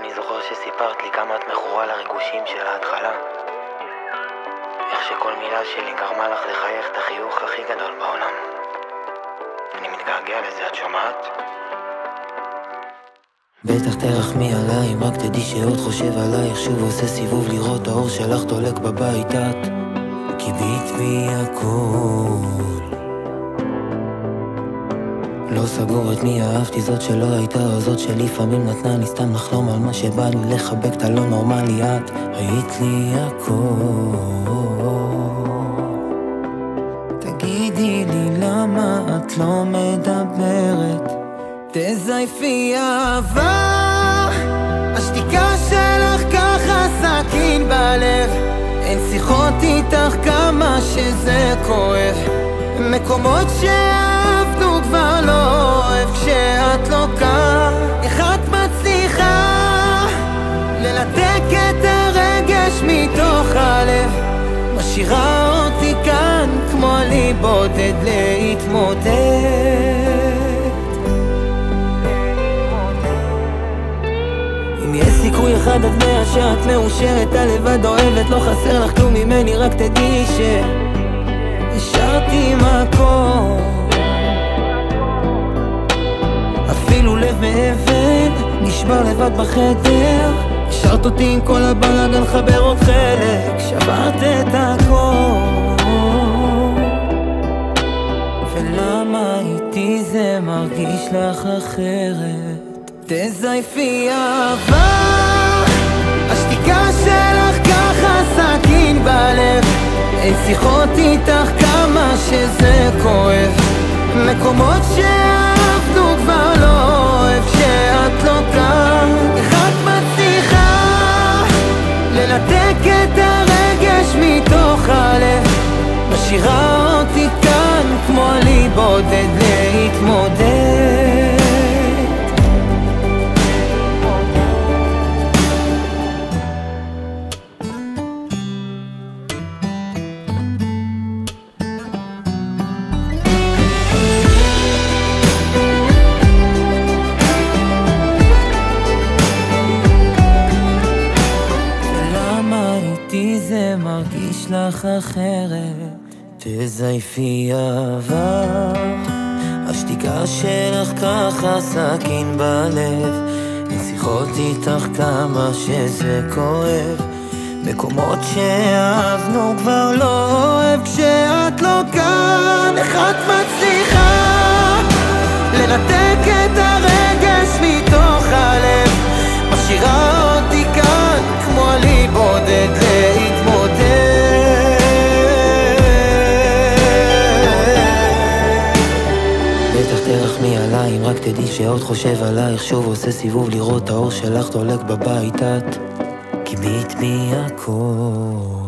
אני זוכר שסיפרת לי כמה את מכורה לריגושים של ההתחלה. איך שכל מילה שלי גרמה לך לחייך את החיוך הכי גדול בעולם. אני מתגעגע לזה, את שומעת? בטח תרחמי עליי, אם רק תדעי שעוד חושב עלייך, שוב עושה סיבוב לראות האור שלך דולק בבית. את קיבית בי הכל, לא סגור את מי אהבתי, זאת שלא הייתה או זאת שלפעמים נתנה לי סתם לחלום על מה שבא לי לחבק את הלא נורמלי. את היית לי הכל, תגידי לי למה את לא מדברת, תזייפי אהבה, השתיקה שלך ככה סכין בלב, אין שיחות איתך כמה שזה כואב, מקומות שאהבנו כבר לא אוהב כשאת לא כאן. איך את מצליחה ללתק את הרגש מתוך הלב, משאירה אותי כאן כמו לי בודד להתמודד. אם יש סיכוי אחד עד 100 שאת מאושרת, הלבד אוהבת, לא חסר לך כלום ממני, רק תדעי השארתי מקום, אפילו לב מאבן נשבר לבד בחדר, השארת אותי עם כל הבלגן לחבר עוד חלק, שברת את הכל. ולמה איתי זה מרגיש לך אחרת, תזייפי אהבה, השתיקה שלך ככה סכין בלב, אין שיחות איתך כמה שזה כואב, מקומות שאהבנו כבר לא אוהב כשאת לא כאן. איך את מצליחה ללתק את הרגש מתוך הלב, משאירה אותי כאן כמו לי בודד להתמודד. זה מרגיש לך אחרת, תזייפי אהבה, השתיקה שלך ככה סכין בלב, אין שיחות איתך כמה שזה כואב, מקומות שאהבנו כבר לא אוהב כשאת לא כאן. איך את מצליחה לנתק את הרגש מתוך הלב, משאירה אותי כאן כמו לי בודד להתמודד. בטח תרחמי עליי, אם רק תדעי שעוד חושב עלייך, שוב עושה סיבוב לראות האור שלך דולק בבית. את קיבית בי הכל.